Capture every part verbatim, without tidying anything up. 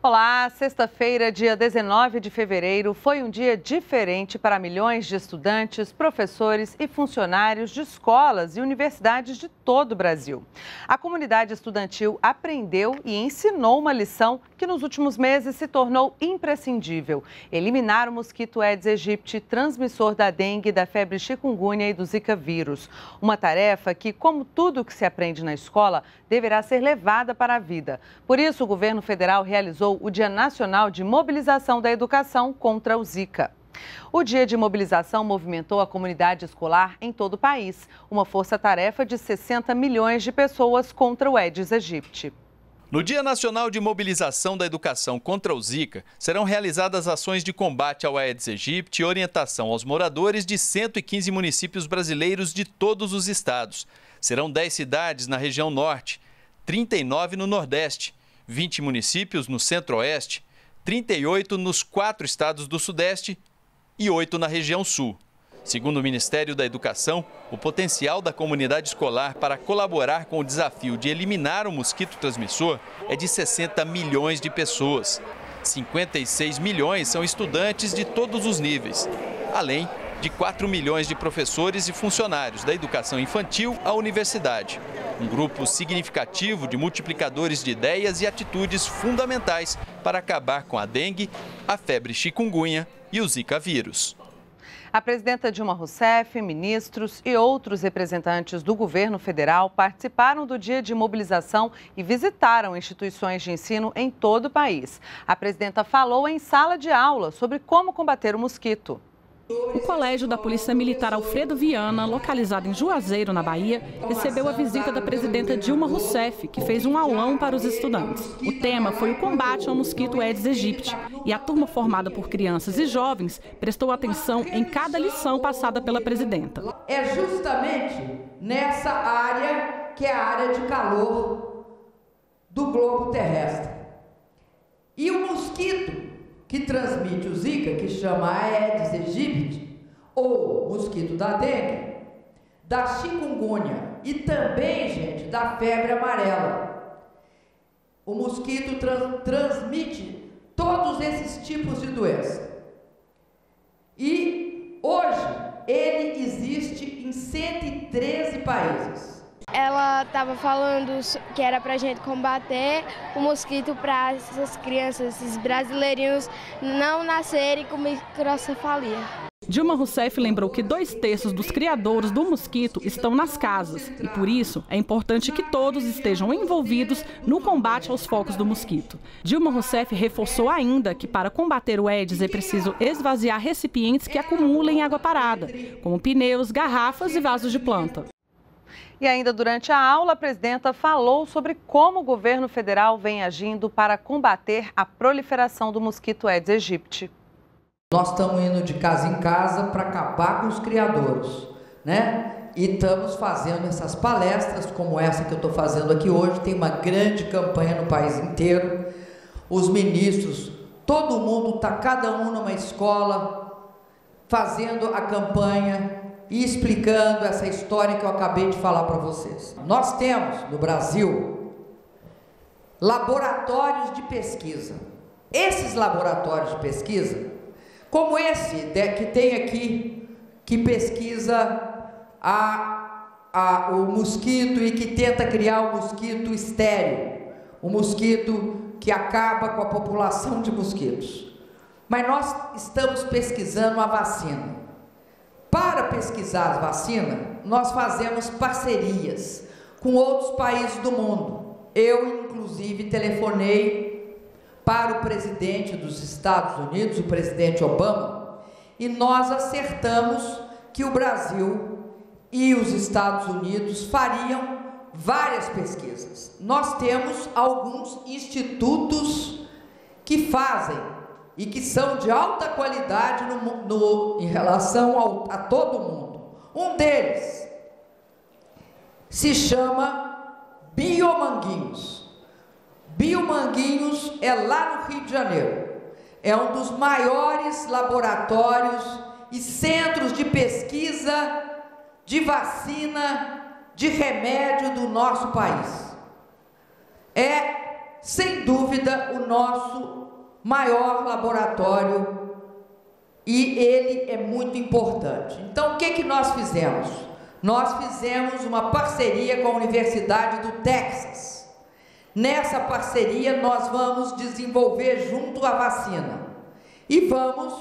Olá, sexta-feira, dia dezenove de fevereiro, foi um dia diferente para milhões de estudantes, professores e funcionários de escolas e universidades de todo o Brasil. A comunidade estudantil aprendeu e ensinou uma lição que nos últimos meses se tornou imprescindível: eliminar o mosquito Aedes aegypti, transmissor da dengue, da febre chikungunya e do Zika vírus. Uma tarefa que, como tudo que se aprende na escola, deverá ser levada para a vida. Por isso, o governo federal realizou o Dia Nacional de Mobilização da Educação contra o Zika. O dia de mobilização movimentou a comunidade escolar em todo o país, uma força-tarefa de sessenta milhões de pessoas contra o Aedes aegypti. No Dia Nacional de Mobilização da Educação contra o Zika, serão realizadas ações de combate ao Aedes aegypti e orientação aos moradores de cento e quinze municípios brasileiros de todos os estados. Serão dez cidades na região norte, trinta e nove no nordeste, vinte municípios no centro-oeste, trinta e oito nos quatro estados do sudeste e oito na região sul. Segundo o Ministério da Educação, o potencial da comunidade escolar para colaborar com o desafio de eliminar o mosquito transmissor é de sessenta milhões de pessoas. cinquenta e seis milhões são estudantes de todos os níveis, além de quatro milhões de professores e funcionários da educação infantil à universidade. Um grupo significativo de multiplicadores de ideias e atitudes fundamentais para acabar com a dengue, a febre chikungunya e o Zika vírus. A presidenta Dilma Rousseff, ministros e outros representantes do governo federal participaram do dia de mobilização e visitaram instituições de ensino em todo o país. A presidenta falou em sala de aula sobre como combater o mosquito. O Colégio da Polícia Militar Alfredo Viana, localizado em Juazeiro, na Bahia, recebeu a visita da presidenta Dilma Rousseff, que fez um aulão para os estudantes. O tema foi o combate ao mosquito Aedes aegypti, e a turma formada por crianças e jovens prestou atenção em cada lição passada pela presidenta. É justamente nessa área que é a área de calor do globo terrestre. E o mosquito que transmite o Zika, que chama Aedes aegypti, ou mosquito da dengue, da chikungunya e também, gente, da febre amarela. O mosquito trans, transmite todos esses tipos de doença. E hoje ele existe em cento e treze países. Ela estava falando que era para a gente combater o mosquito para essas crianças, esses brasileirinhos, não nascerem com microcefalia. Dilma Rousseff lembrou que dois terços dos criadores do mosquito estão nas casas e, por isso, é importante que todos estejam envolvidos no combate aos focos do mosquito. Dilma Rousseff reforçou ainda que, para combater o Aedes, é preciso esvaziar recipientes que acumulem água parada, como pneus, garrafas e vasos de planta. E ainda durante a aula, a presidenta falou sobre como o governo federal vem agindo para combater a proliferação do mosquito Aedes aegypti. Nós estamos indo de casa em casa para acabar com os criadouros, né? E estamos fazendo essas palestras como essa que eu estou fazendo aqui hoje. Tem uma grande campanha no país inteiro. Os ministros, todo mundo está, cada um numa escola, fazendo a campanha e explicando essa história que eu acabei de falar para vocês. Nós temos no Brasil laboratórios de pesquisa. Esses laboratórios de pesquisa, como esse que tem aqui, que pesquisa a, a, o mosquito e que tenta criar o mosquito estéril, o mosquito que acaba com a população de mosquitos. Mas nós estamos pesquisando a vacina. Para pesquisar as vacinas, nós fazemos parcerias com outros países do mundo. Eu, inclusive, telefonei para o presidente dos Estados Unidos, o presidente Obama, e nós acertamos que o Brasil e os Estados Unidos fariam várias pesquisas. Nós temos alguns institutos que fazem e que são de alta qualidade no, no, em relação ao, a todo mundo. Um deles se chama Biomanguinhos. Biomanguinhos é lá no Rio de Janeiro. É um dos maiores laboratórios e centros de pesquisa de vacina, de remédio do nosso país. É sem dúvida, o nosso maior laboratório e ele é muito importante. Então, o que que nós fizemos? Nós fizemos uma parceria com a Universidade do Texas. Nessa parceria, nós vamos desenvolver junto a vacina e vamos,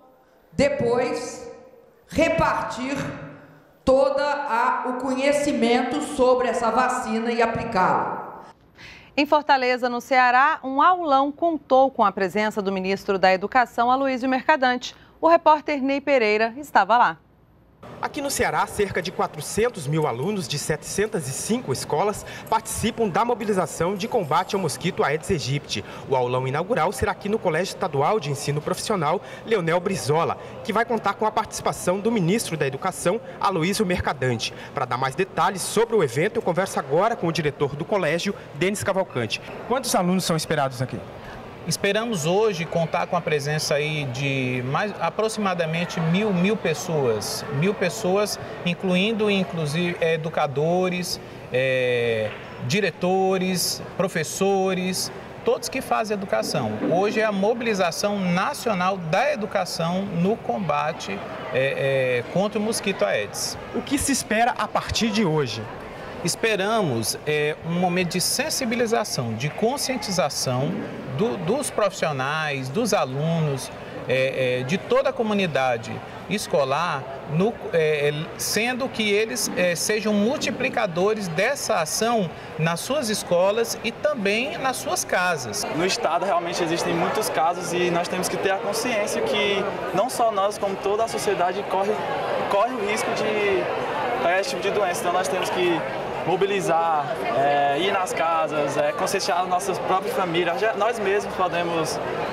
depois, repartir todo o conhecimento sobre essa vacina e aplicá-la. Em Fortaleza, no Ceará, um aulão contou com a presença do ministro da Educação, Aloysio Mercadante. O repórter Ney Pereira estava lá. Aqui no Ceará, cerca de quatrocentos mil alunos de setecentas e cinco escolas participam da mobilização de combate ao mosquito Aedes aegypti. O aulão inaugural será aqui no Colégio Estadual de Ensino Profissional Leonel Brizola, que vai contar com a participação do ministro da Educação, Aloysio Mercadante. Para dar mais detalhes sobre o evento, eu converso agora com o diretor do colégio, Denis Cavalcante. Quantos alunos são esperados aqui? Esperamos hoje contar com a presença aí de mais, aproximadamente mil, mil pessoas, mil pessoas, incluindo inclusive educadores, é, diretores, professores, todos que fazem educação. Hoje é a mobilização nacional da educação no combate é, é, contra o mosquito Aedes. O que se espera a partir de hoje? Esperamos é, um momento de sensibilização, de conscientização do, dos profissionais, dos alunos, é, é, de toda a comunidade escolar, no, é, sendo que eles é, sejam multiplicadores dessa ação nas suas escolas e também nas suas casas. No estado realmente existem muitos casos e nós temos que ter a consciência que não só nós, como toda a sociedade corre, corre o risco de pegar esse tipo de doença. Então nós temos que mobilizar, é, ir nas casas, é, conscientizar nossas próprias famílias. Já, nós mesmos podemos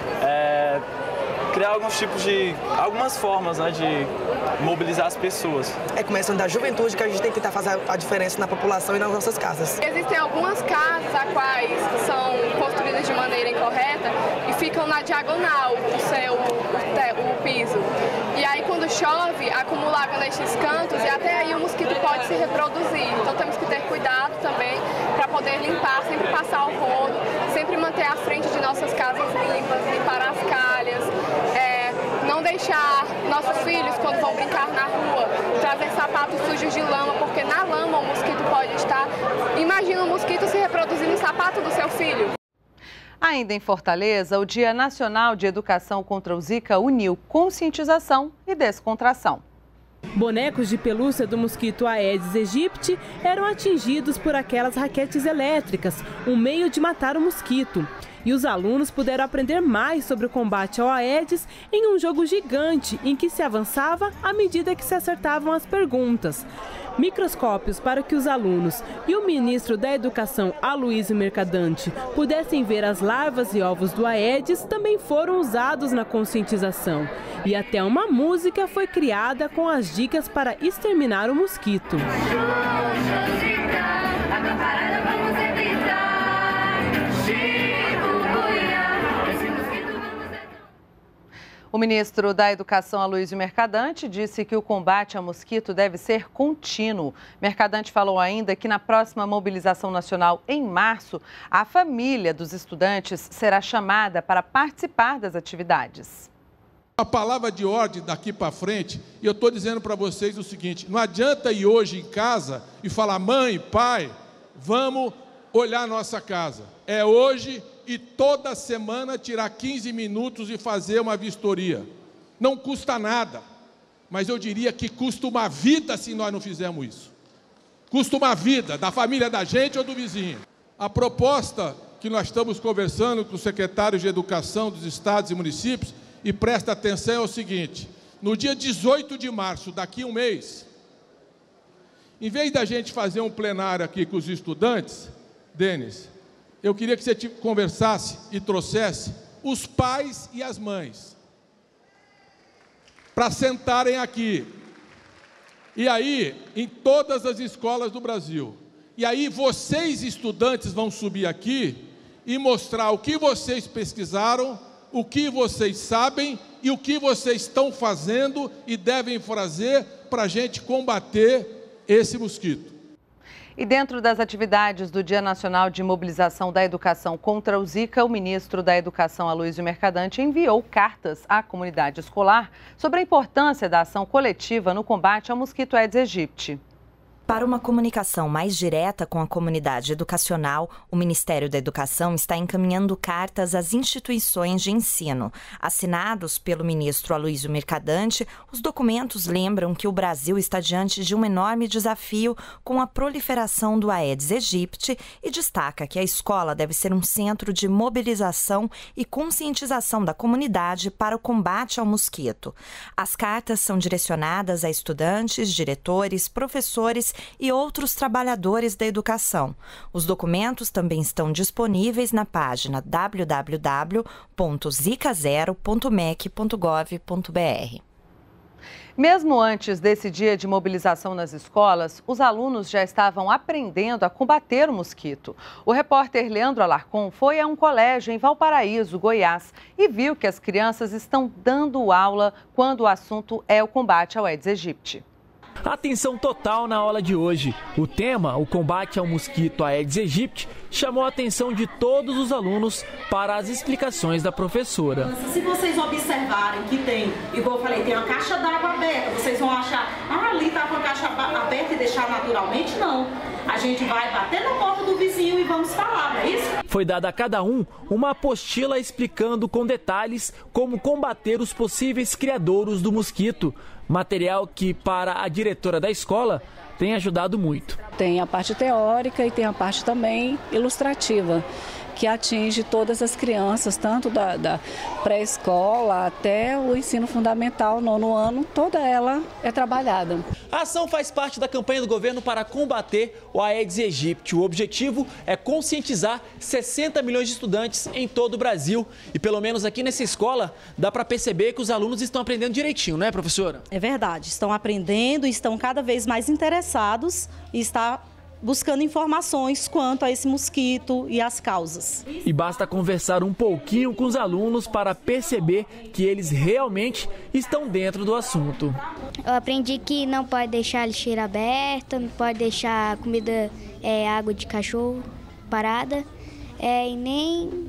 é, criar alguns tipos de, algumas formas, né, de mobilizar as pessoas. É começando da juventude que a gente tem que tentar fazer a diferença na população e nas nossas casas. Existem algumas casas a quais são construídas de maneira incorreta e ficam na diagonal o céu, o, o piso. E aí quando chove, acumula água nestes cantos e até aí o mosquito pode se reproduzir. Então temos que ter cuidado também para poder limpar, sempre passar o rodo, sempre manter a frente de nossas casas limpas, limpar as calhas, é, não deixar nossos filhos, quando vão brincar na rua, trazer sapatos sujos de lama, porque na lama o mosquito pode estar. Imagina o mosquito se reproduzindo no sapato do seu filho. Ainda em Fortaleza, o Dia Nacional de Educação contra o Zika uniu conscientização e descontração. Bonecos de pelúcia do mosquito Aedes aegypti eram atingidos por aquelas raquetes elétricas, um meio de matar o mosquito. E os alunos puderam aprender mais sobre o combate ao Aedes em um jogo gigante em que se avançava à medida que se acertavam as perguntas. Microscópios para que os alunos e o ministro da Educação, Aloysio Mercadante, pudessem ver as larvas e ovos do Aedes também foram usados na conscientização. E até uma música foi criada com as dicas para exterminar o mosquito. O ministro da Educação, Aloysio Mercadante, disse que o combate ao mosquito deve ser contínuo. Mercadante falou ainda que na próxima mobilização nacional, em março, a família dos estudantes será chamada para participar das atividades. A palavra de ordem daqui para frente, e eu estou dizendo para vocês o seguinte, não adianta ir hoje em casa e falar, mãe, pai, vamos olhar a nossa casa. É hoje e toda semana tirar quinze minutos e fazer uma vistoria. Não custa nada, mas eu diria que custa uma vida se nós não fizermos isso. Custa uma vida, da família da gente ou do vizinho. A proposta que nós estamos conversando com os secretários de Educação dos estados e municípios, e presta atenção, é o seguinte, no dia dezoito de março, daqui a um mês, em vez da gente fazer um plenário aqui com os estudantes, Denis, eu queria que você conversasse e trouxesse os pais e as mães para sentarem aqui. E aí, em todas as escolas do Brasil. E aí, vocês, estudantes, vão subir aqui e mostrar o que vocês pesquisaram, o que vocês sabem e o que vocês estão fazendo e devem fazer para a gente combater esse mosquito. E dentro das atividades do Dia Nacional de Mobilização da Educação contra o Zika, o ministro da Educação, Aloysio Mercadante, enviou cartas à comunidade escolar sobre a importância da ação coletiva no combate ao mosquito Aedes aegypti. Para uma comunicação mais direta com a comunidade educacional, o Ministério da Educação está encaminhando cartas às instituições de ensino. Assinados pelo ministro Aloysio Mercadante, os documentos lembram que o Brasil está diante de um enorme desafio com a proliferação do Aedes aegypti e destaca que a escola deve ser um centro de mobilização e conscientização da comunidade para o combate ao mosquito. As cartas são direcionadas a estudantes, diretores, professores e outros trabalhadores da educação. Os documentos também estão disponíveis na página w w w ponto zika zero ponto m e c ponto gov ponto b r. Mesmo antes desse dia de mobilização nas escolas, os alunos já estavam aprendendo a combater o mosquito. O repórter Leandro Alarcon foi a um colégio em Valparaíso, Goiás, e viu que as crianças estão dando aula quando o assunto é o combate ao Aedes aegypti. Atenção total na aula de hoje. O tema, o combate ao mosquito Aedes aegypti, chamou a atenção de todos os alunos para as explicações da professora. Se vocês observarem que tem, igual eu falei, tem uma caixa d'água aberta, vocês vão achar, ah, ali está com a caixa aberta e deixar naturalmente? Não. A gente vai bater na porta do vizinho e vamos falar, não é isso? Foi dada a cada um uma apostila explicando com detalhes como combater os possíveis criadouros do mosquito. Material que, para a diretora da escola, tem ajudado muito. Tem a parte teórica e tem a parte também ilustrativa, que atinge todas as crianças, tanto da, da pré-escola até o ensino fundamental, nono ano, toda ela é trabalhada. A ação faz parte da campanha do governo para combater o Aedes aegypti. O objetivo é conscientizar sessenta milhões de estudantes em todo o Brasil. E pelo menos aqui nessa escola dá para perceber que os alunos estão aprendendo direitinho, não é, professora? É verdade, estão aprendendo, estão cada vez mais interessados e está buscando informações quanto a esse mosquito e as causas. E basta conversar um pouquinho com os alunos para perceber que eles realmente estão dentro do assunto. Eu aprendi que não pode deixar a lixeira aberta, não pode deixar comida, é, água de cachorro parada, é, e nem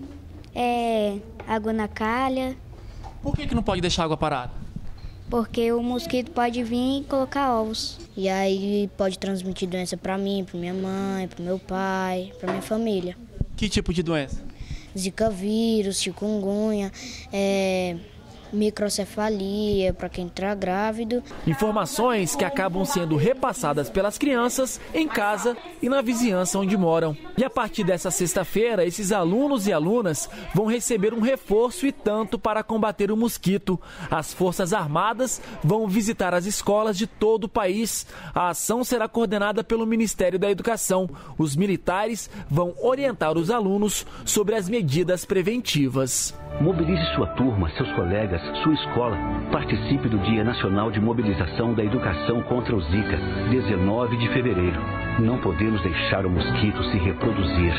é, água na calha. Por que que não pode deixar água parada? Porque o mosquito pode vir e colocar ovos. E aí pode transmitir doença para mim, para minha mãe, para meu pai, para minha família. Que tipo de doença? Zika vírus, chikungunya, é, microcefalia para quem está grávido. Informações que acabam sendo repassadas pelas crianças em casa e na vizinhança onde moram. E a partir dessa sexta-feira, esses alunos e alunas vão receber um reforço e tanto para combater o mosquito. As Forças Armadas vão visitar as escolas de todo o país. A ação será coordenada pelo Ministério da Educação. Os militares vão orientar os alunos sobre as medidas preventivas. Mobilize sua turma, seus colegas, sua escola. Participe do Dia Nacional de Mobilização da Educação contra o Zika, dezenove de fevereiro. Não podemos deixar o mosquito se reproduzir.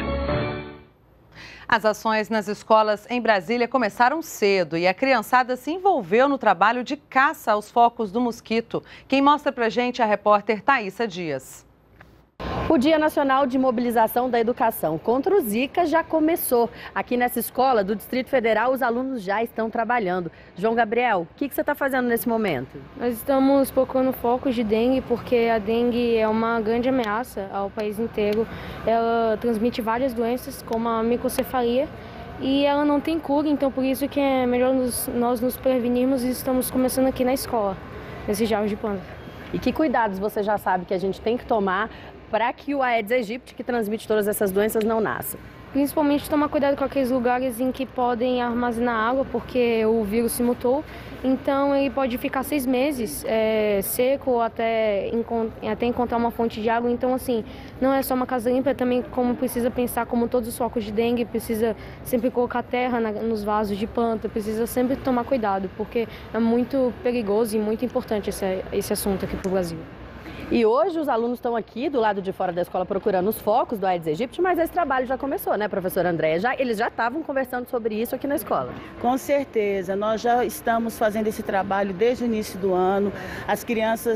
As ações nas escolas em Brasília começaram cedo e a criançada se envolveu no trabalho de caça aos focos do mosquito. Quem mostra pra gente é a repórter Thaísa Dias. O Dia Nacional de Mobilização da Educação contra o Zika já começou. Aqui nessa escola do Distrito Federal, os alunos já estão trabalhando. João Gabriel, o que, que você está fazendo nesse momento? Nós estamos focando focos de dengue, porque a dengue é uma grande ameaça ao país inteiro. Ela transmite várias doenças, como a microcefalia, e ela não tem cura, então por isso que é melhor nos, nós nos prevenirmos e estamos começando aqui na escola, nesse Jardim de Planta. E que cuidados você já sabe que a gente tem que tomar para que o Aedes aegypti, que transmite todas essas doenças, não nasça? Principalmente tomar cuidado com aqueles lugares em que podem armazenar água, porque o vírus se mutou. Então ele pode ficar seis meses é, seco ou até, até encontrar uma fonte de água. Então assim, não é só uma casa limpa, é também como precisa pensar como todos os focos de dengue, precisa sempre colocar terra na, nos vasos de planta, precisa sempre tomar cuidado, porque é muito perigoso e muito importante esse, esse assunto aqui para o Brasil. E hoje os alunos estão aqui do lado de fora da escola procurando os focos do Aedes aegypti, mas esse trabalho já começou, né, professora Andréia? Já, eles já estavam conversando sobre isso aqui na escola. Com certeza, nós já estamos fazendo esse trabalho desde o início do ano. As crianças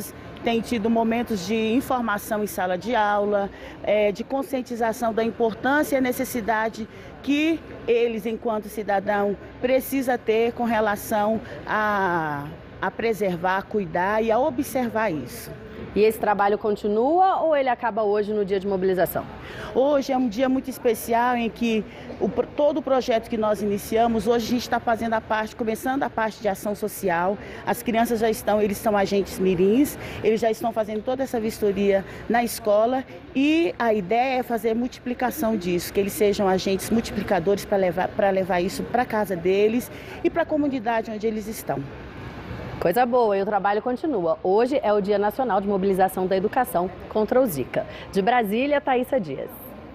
tem tido momentos de informação em sala de aula, é, de conscientização da importância e a necessidade que eles, enquanto cidadão, precisa ter com relação a, a preservar, a cuidar e a observar isso. E esse trabalho continua ou ele acaba hoje no dia de mobilização? Hoje é um dia muito especial em que o, todo o projeto que nós iniciamos, hoje a gente está fazendo a parte, começando a parte de ação social. As crianças já estão, eles são agentes mirins, eles já estão fazendo toda essa vistoria na escola e a ideia é fazer multiplicação disso, que eles sejam agentes multiplicadores para levar, para levar isso para a casa deles e para a comunidade onde eles estão. Coisa boa, e o trabalho continua. Hoje é o Dia Nacional de Mobilização da Educação contra o Zika. De Brasília, Thaísa Dias.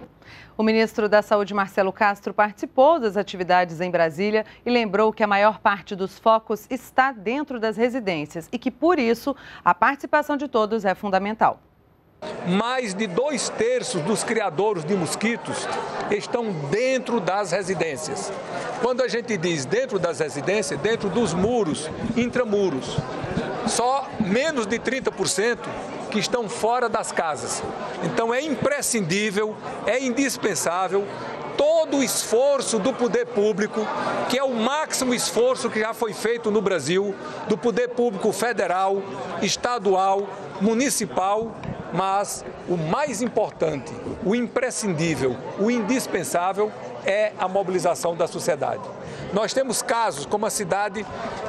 O ministro da Saúde, Marcelo Castro, participou das atividades em Brasília e lembrou que a maior parte dos focos está dentro das residências e que, por isso, a participação de todos é fundamental. Mais de dois terços dos criadouros de mosquitos estão dentro das residências. Quando a gente diz dentro das residências, dentro dos muros, intramuros, só menos de trinta por cento que estão fora das casas. Então é imprescindível, é indispensável todo o esforço do poder público, que é o máximo esforço que já foi feito no Brasil, do poder público federal, estadual, municipal, mas o mais importante, o imprescindível, o indispensável é a mobilização da sociedade. Nós temos casos como a cidade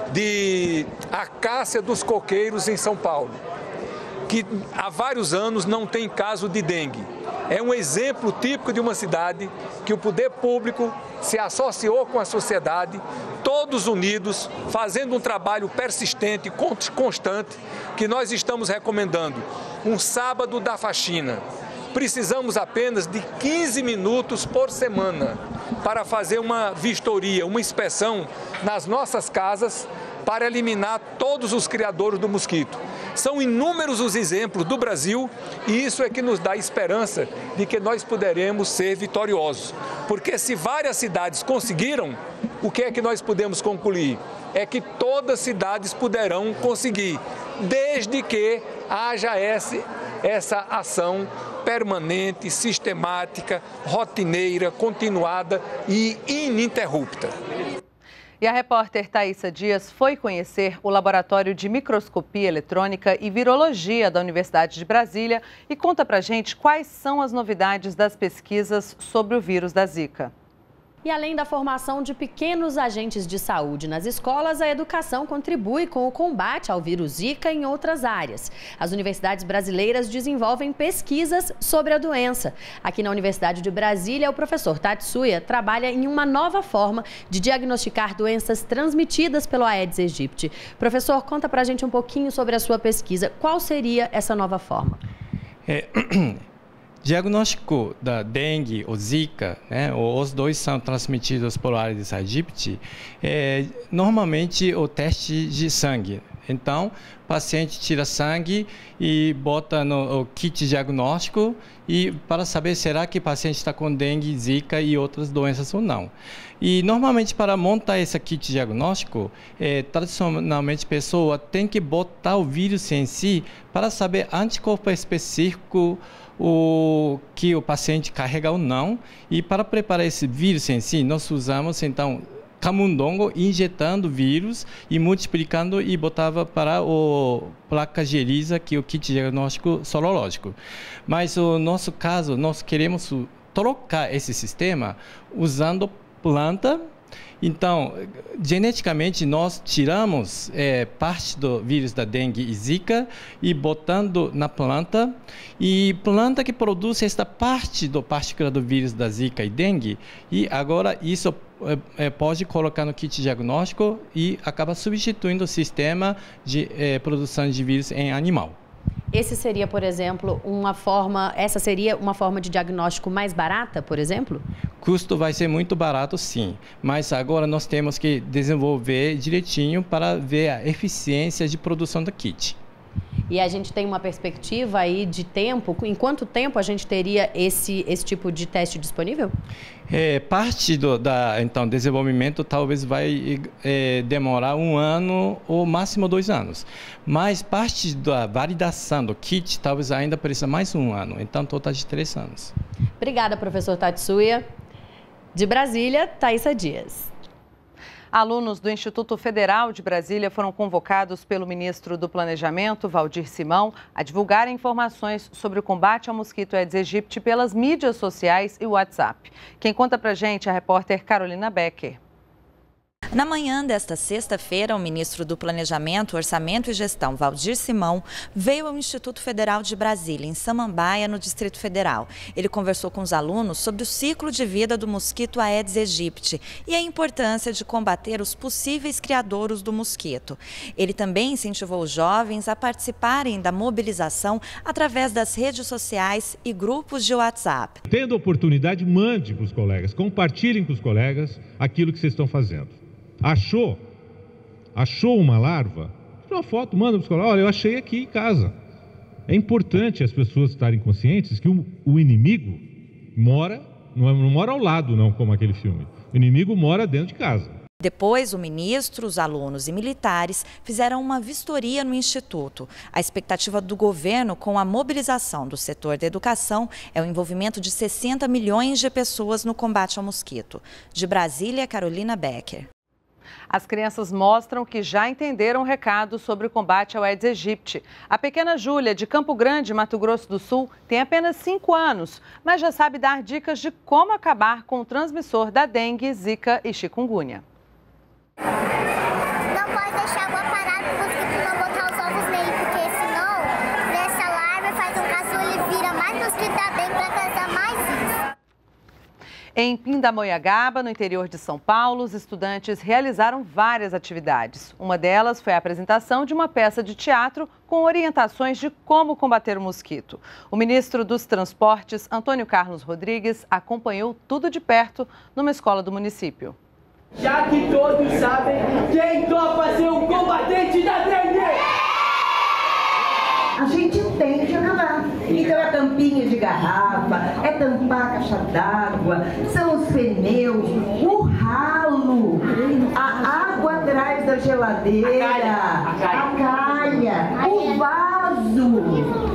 de Acácia dos Coqueiros, em São Paulo, que há vários anos não tem caso de dengue. É um exemplo típico de uma cidade que o poder público se associou com a sociedade, todos unidos, fazendo um trabalho persistente, constante, que nós estamos recomendando. Um sábado da faxina. Precisamos apenas de quinze minutos por semana para fazer uma vistoria, uma inspeção nas nossas casas para eliminar todos os criadores do mosquito. São inúmeros os exemplos do Brasil e isso é que nos dá esperança de que nós poderemos ser vitoriosos. Porque se várias cidades conseguiram, o que é que nós podemos concluir? É que todas as cidades poderão conseguir, desde que haja essa, essa ação permanente, sistemática, rotineira, continuada e ininterrupta. E a repórter Thaísa Dias foi conhecer o Laboratório de Microscopia Eletrônica e Virologia da Universidade de Brasília e conta pra gente quais são as novidades das pesquisas sobre o vírus da Zika. E além da formação de pequenos agentes de saúde nas escolas, a educação contribui com o combate ao vírus Zika em outras áreas. As universidades brasileiras desenvolvem pesquisas sobre a doença. Aqui na Universidade de Brasília, o professor Tatsuya trabalha em uma nova forma de diagnosticar doenças transmitidas pelo Aedes aegypti. Professor, conta pra gente um pouquinho sobre a sua pesquisa. Qual seria essa nova forma? É... Diagnóstico da dengue ou zika, né, os dois são transmitidos por Aedes aegypti, é normalmente o teste de sangue. Então, o paciente tira sangue e bota no kit diagnóstico e para saber será que o paciente está com dengue, zika e outras doenças ou não. E normalmente para montar esse kit diagnóstico, é, tradicionalmente a pessoa tem que botar o vírus em si para saber anticorpo específico o que o paciente carrega ou não. E para preparar esse vírus em si, nós usamos então camundongo injetando vírus e multiplicando e botava para o placa de ELISA, que é o kit diagnóstico sorológico. Mas no nosso caso, nós queremos trocar esse sistema usando planta. Então, geneticamente, nós tiramos é, parte do vírus da dengue e zika e botando na planta. E planta que produz esta parte do partícula do vírus da zika e dengue. E agora isso é, é, pode colocar no kit diagnóstico e acaba substituindo o sistema de é, produção de vírus em animal. Esse seria, por exemplo, uma forma, essa seria uma forma de diagnóstico mais barata, por exemplo? Custo vai ser muito barato, sim, mas agora nós temos que desenvolver direitinho para ver a eficiência de produção do kit. E a gente tem uma perspectiva aí de tempo, em quanto tempo a gente teria esse, esse tipo de teste disponível? É, parte do da, então, desenvolvimento talvez vai é, demorar um ano ou máximo dois anos. Mas parte da validação do kit talvez ainda precisa mais um ano. Então, total de três anos. Obrigada, professor Tatsuya. De Brasília, Thaisa Dias. Alunos do Instituto Federal de Brasília foram convocados pelo ministro do Planejamento, Valdir Simão, a divulgar informações sobre o combate ao mosquito Aedes aegypti pelas mídias sociais e WhatsApp. Quem conta pra gente é a repórter Carolina Becker. Na manhã desta sexta-feira, o ministro do Planejamento, Orçamento e Gestão, Valdir Simão, veio ao Instituto Federal de Brasília, em Samambaia, no Distrito Federal. Ele conversou com os alunos sobre o ciclo de vida do mosquito Aedes aegypti e a importância de combater os possíveis criadouros do mosquito. Ele também incentivou os jovens a participarem da mobilização através das redes sociais e grupos de WhatsApp. Tendo oportunidade, mande para os colegas, compartilhem com os colegas aquilo que vocês estão fazendo. Achou? Achou uma larva? Tira uma foto, manda para os colegas. Olha, eu achei aqui em casa. É importante as pessoas estarem conscientes que o, o inimigo mora, não, é, não mora ao lado, não, como aquele filme. O inimigo mora dentro de casa. Depois, o ministro, os alunos e militares fizeram uma vistoria no Instituto. A expectativa do governo com a mobilização do setor da educação é o envolvimento de sessenta milhões de pessoas no combate ao mosquito. De Brasília, Carolina Becker. As crianças mostram que já entenderam o recado sobre o combate ao Aedes aegypti. A pequena Júlia, de Campo Grande, Mato Grosso do Sul, tem apenas cinco anos, mas já sabe dar dicas de como acabar com o transmissor da dengue, zika e chikungunya. Não pode deixar a água parada para o mosquito não botar os ovos nele, porque senão essa larva faz um caçula e vira mais mosquito da dengue para causar mais isso. Em Pindamonhangaba, no interior de São Paulo, os estudantes realizaram várias atividades. Uma delas foi a apresentação de uma peça de teatro com orientações de como combater o mosquito. O ministro dos Transportes, Antônio Carlos Rodrigues, acompanhou tudo de perto numa escola do município. Já que todos sabem, quem topa ser o combatente da dengue? A gente tem que nadar. Então é tampinha de garrafa, é tampar a caixa d'água, são os pneus, o ralo, a água atrás da geladeira, a calha, a calha. A calha, o vaso.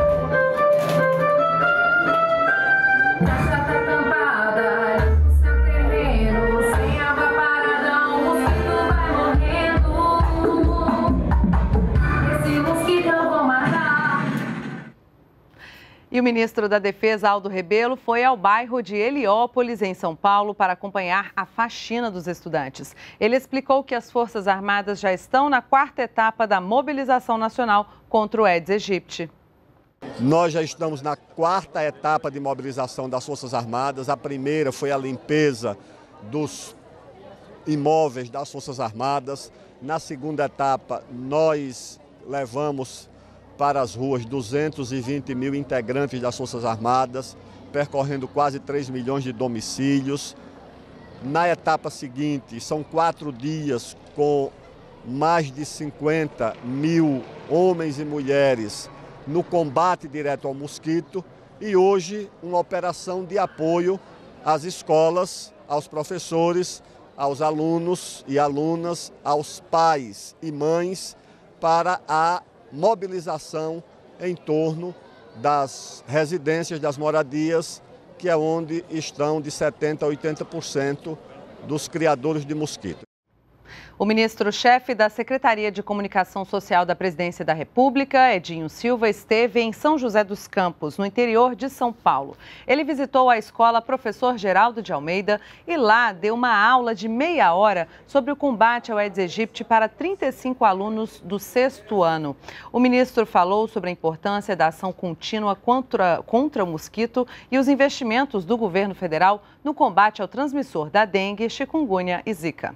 E o ministro da Defesa, Aldo Rebelo, foi ao bairro de Heliópolis, em São Paulo, para acompanhar a faxina dos estudantes. Ele explicou que as Forças Armadas já estão na quarta etapa da mobilização nacional contra o Aedes aegypti. Nós já estamos na quarta etapa de mobilização das Forças Armadas. A primeira foi a limpeza dos imóveis das Forças Armadas. Na segunda etapa, nós levamos para as ruas duzentos e vinte mil integrantes das Forças Armadas, percorrendo quase três milhões de domicílios. Na etapa seguinte, são quatro dias com mais de cinquenta mil homens e mulheres no combate direto ao mosquito e hoje uma operação de apoio às escolas, aos professores, aos alunos e alunas, aos pais e mães para a mobilização em torno das residências, das moradias, que é onde estão de setenta por cento a oitenta por cento dos criadores de mosquito. O ministro-chefe da Secretaria de Comunicação Social da Presidência da República, Edinho Silva, esteve em São José dos Campos, no interior de São Paulo. Ele visitou a escola Professor Geraldo de Almeida e lá deu uma aula de meia hora sobre o combate ao Aedes aegypti para trinta e cinco alunos do sexto ano. O ministro falou sobre a importância da ação contínua contra, contra o mosquito e os investimentos do governo federal no combate ao transmissor da dengue, chikungunya e zika.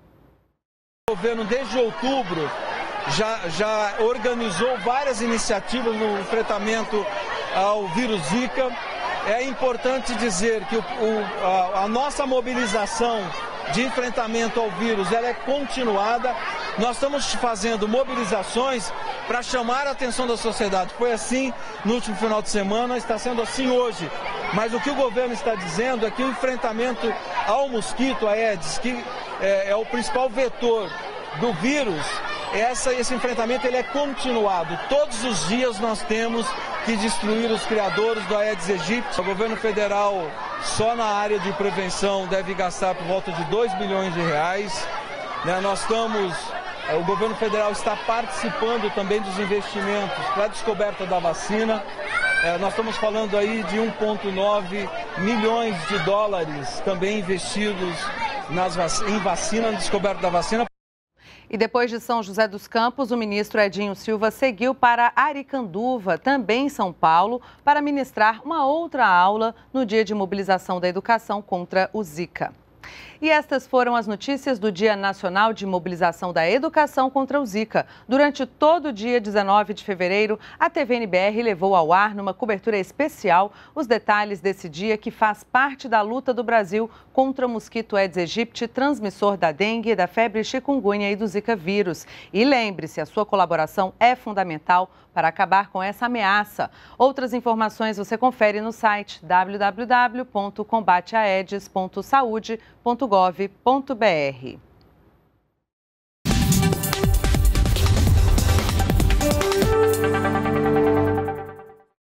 O governo, desde outubro, já, já organizou várias iniciativas no enfrentamento ao vírus Zika. É importante dizer que o, o, a, a nossa mobilização de enfrentamento ao vírus ela é continuada. Nós estamos fazendo mobilizações para chamar a atenção da sociedade. Foi assim no último final de semana, está sendo assim hoje. Mas o que o governo está dizendo é que o enfrentamento ao mosquito, a Aedes, que é, é o principal vetor do vírus, essa, esse enfrentamento ele é continuado. Todos os dias nós temos que destruir os criadores do Aedes aegypti. O governo federal, só na área de prevenção, deve gastar por volta de dois bilhões de reais. Né? Nós estamos, o governo federal está participando também dos investimentos para a descoberta da vacina. É, nós estamos falando aí de um vírgula nove milhões de dólares também investidos nas vac... em vacina, na descoberta da vacina. E depois de São José dos Campos, o ministro Edinho Silva seguiu para Aricanduva, também em São Paulo, para ministrar uma outra aula no Dia de Mobilização da Educação contra o Zika. E estas foram as notícias do Dia Nacional de Mobilização da Educação contra o Zika. Durante todo o dia dezenove de fevereiro, a T V N B R levou ao ar, numa cobertura especial, os detalhes desse dia que faz parte da luta do Brasil contra o mosquito Aedes aegypti, transmissor da dengue, da febre chikungunya e do Zika vírus. E lembre-se, a sua colaboração é fundamental para acabar com essa ameaça. Outras informações você confere no site w w w ponto combate aedes ponto saude ponto gov ponto br.